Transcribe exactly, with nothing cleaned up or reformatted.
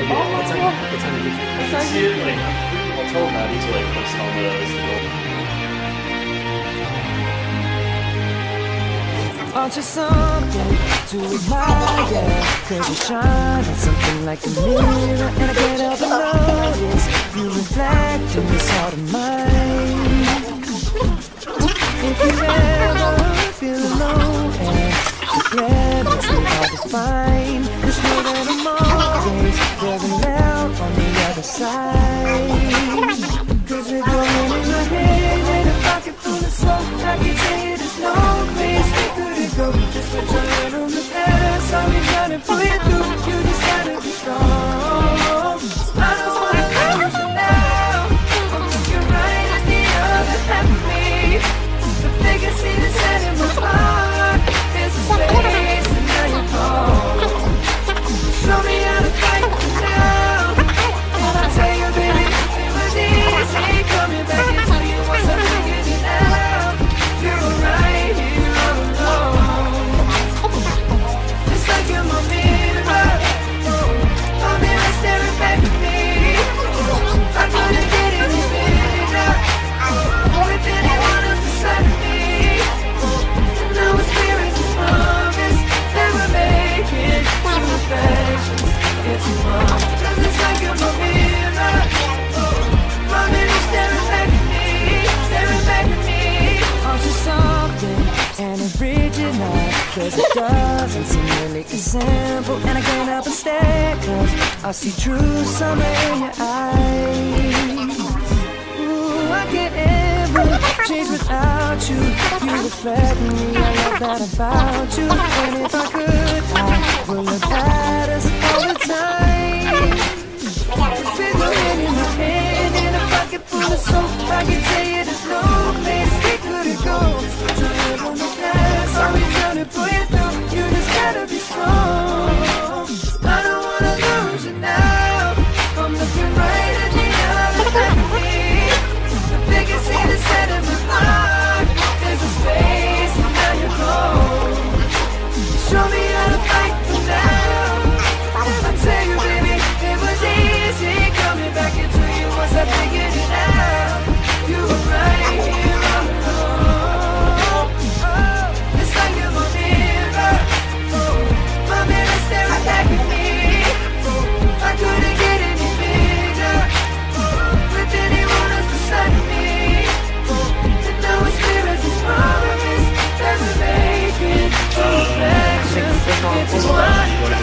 yeah, it's on, it's on YouTube. I can see it, like, I'll tell Maddie to, like, post on the Instagram. Aren't you something to admire? Cause you shine on something like a mirror, and I can't help but notice you reflect in this heart of mine. If you ever feel alone and carelessly hard to find, just know that I'm always very loud on the other side. Cause with your hand in my hand and a pocket full of soap, I can tell you there's no place we couldn't go. Just put your hand on the past, I'll be trying to pull you through. You just gotta be strong. I don't wanna lose you now. I'm looking right at the other half of me. But they can see the set in my heart. There's a space and now you're gone. Show me how to fight for now. And I tell you, baby, it was easy coming back into you once I figured it out. You were right here all alone. It's like you're my mirror. My mirror staring back at me. I couldn't get any bigger with anyone else beside me. And now it's clear as a promise that we're making two reflections. It's wrong, cause it's like you're my mirror. My mirror staring back at me, staring back at me. Aren't you something, an original? Cause it doesn't seem really as simple, and I can't help but stare, cause I see true summer in your eyes. Ooh, I can't ever change without you. You reflect me, I love that about you. And if I could, I would look at us all the time. Just with your hand in my hand and a pocket full of soap, I can tell you there's no place we couldn't go. Just put your head on the glass, I'll be trying to pull you through. You just gotta be strong. I don't wanna lose you now. I'm looking right at the other side of me. The biggest thing that's set in my heart. There's a space and now you're gone. Show me how to fight for now. I tell you, baby, it was easy coming back into you once I figured it out. You were right here all along. Oh, it's like you're my mirror. Oh, my mirror staring back at me. I couldn't get any bigger with anyone else beside me. And now it's clear as this promise that we're making two reflections. It's one.